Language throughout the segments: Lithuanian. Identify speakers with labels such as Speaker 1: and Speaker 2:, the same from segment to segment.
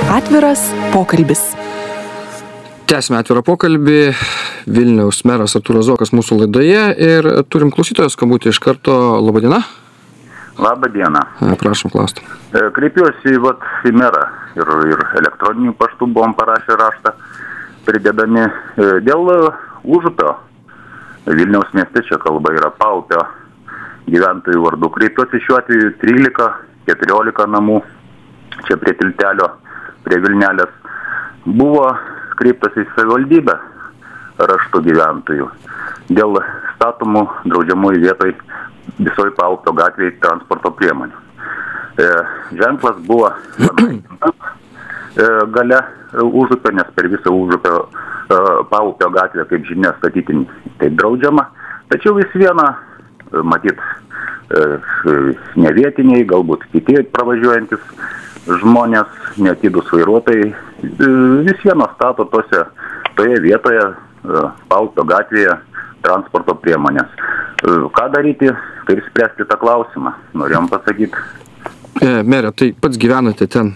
Speaker 1: Atviras pokalbis.
Speaker 2: Tęsime atvirą pokalbį. Vilniaus meras Artūras Zuokas mūsų laidoje ir turim klausytojos skambutį iš karto. Labadiena.
Speaker 3: Labadiena.
Speaker 2: Prašom klausti.
Speaker 3: Kreipiuosi į merą ir elektroniniu paštu buvom parašę raštą, pridedami dėl Užupio. Vilniaus mieste čia kalba yra Paupio gyventojų vardu. Kreipiuosi šiuo atveju 13-14 namų čia prie tiltelio, prie Vilnelės. Buvo kreiptas į savivaldybę raštų gyventojų dėl statomų draudžiamųjų vietoj visoje Paupio gatvėje transporto priemonių. Ženklas buvo gale Užupio, nes per visą Užupio Paupio gatvę, kaip žinia, statyti tai draudžiama. Tačiau vis viena, matyt, ne vietiniai, galbūt kiti pravažiuojantis žmonės, neatidūs vairuotojai, vis viena stato toje vietoje Paupio gatvėje transporto priemonės. Ką daryti, kaip spręsti tą klausimą, norėjom pasakyti.
Speaker 2: Merė, tai pats gyvenate ten?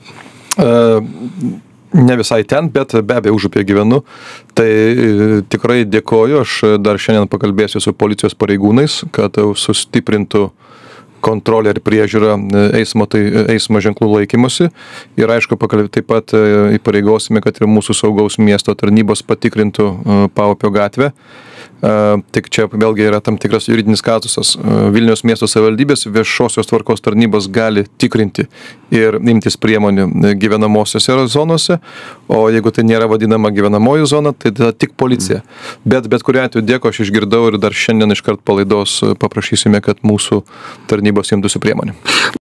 Speaker 4: Ne visai ten, bet be abejo Užupyje gyvenu. Tai tikrai dėkoju, aš dar šiandien pakalbėsiu su policijos pareigūnais, kad sustiprintų kontrolę ir priežiūrą eismo ženklų laikymusi. Ir aišku, taip pat įpareigosime, kad ir mūsų saugaus miesto tarnybos patikrintų Paupio gatvę. Tik čia vėlgi yra tam tikras juridinis statusas. Vilniaus miesto savivaldybės viešosios tvarkos tarnybos gali tikrinti ir imtis priemonių gyvenamosiose zonose, o jeigu tai nėra vadinama gyvenamoji zona, tai tik policija. Bet kuriuo atveju dėko aš išgirdau ir dar šiandien iškart po laidos paprašysime, kad mūsų tarnybos imtųsi priemonių.